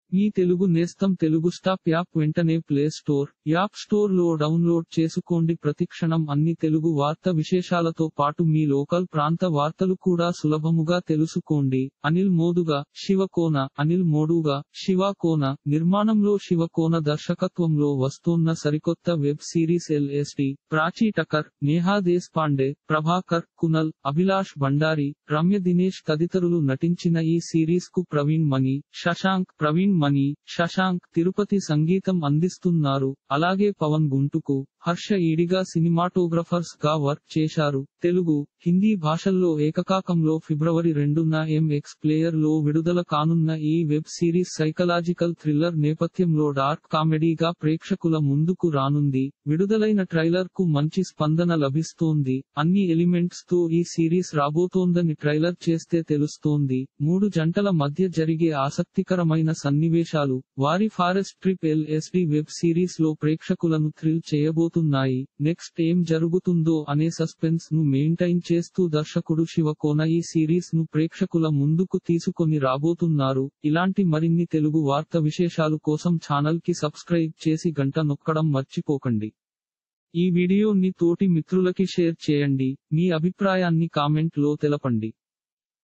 మీ తెలుగు నేస్తం Telugu stop app వెంటనే play store, app store లో డౌన్లోడ్ చేసుకోండి. ప్రతిక్షణం అన్ని తెలుగు వార్త విశేషాలతో పాటు మీ లోకల్ ప్రాంత వార్తలు కూడా సులభముగా తెలుసుకోండి. అనిల్ మోదుగా, శివకోన. అనిల్ మోడుగా, శివకోన నిర్మాణంలో శివకోన దర్శకత్వంలో వస్తోన్న సరికొత్త web series LSD. Prachi Thakkar, Neha Deshpande, Prabhakar, Kunal, Abhilash Bhandari, Ramya Dinesh తదితరులు నటించిన ఈ సిరీస్ కు ప్రవీణ్ మణి, శశాంక్ తిరుపతి సంగీతం అందిస్తున్నారు. అలాగే పవన్ గుంటుకు, హర్ష ఈడిగా సినిమాటోగ్రఫర్స్ గా వర్క్ చేశారు. తెలుగు, హిందీ భాషల్లో ఏకకాకంలో ఫిబ్రవరి 2న ఎంఎక్స్ ప్లేయర్ లో విడుదల కానున్న ఈ వెబ్ సిరీస్ సైకలాజికల్ థ్రిల్లర్ నేపథ్యంలో డార్క్ కామెడీగా ప్రేక్షకుల ముందుకు రానుంది. విడుదలైన ట్రైలర్ కు మంచి స్పందన లభిస్తోంది. అన్ని ఎలిమెంట్స్ తో ఈ సిరీస్ రాబోతోందని ట్రైలర్ చేస్తే తెలుస్తోంది. 3 జంటల మధ్య జరిగే ఆసక్తికరమైన సన్నివేశాలు, వారి forest trip LSD web series లో ప్రేక్షకులను థ్రిల్ చేయబోతున్నాయి. నెక్స్ట్ ఏం జరుగుతుందో అనే సస్పెన్స్ ను మెయింటైన్ చేస్తూ దర్శకుడు శివకోన ఈ సిరీస్ ను ప్రేక్షకుల ముందుకు తీసుకొని రాబోతున్నారు. ఇలాంటి మరిన్ని తెలుగు వార్త విశేషాలు కోసం ఛానల్ కి సబ్స్క్రైబ్ చేసి గంట నొక్కడం మర్చిపోకండి. ఈ వీడియోని తోటి మిత్రులకి షేర్ చేయండి. మీ అభిప్రాయాన్ని కామెంట్ లో తెలపండి.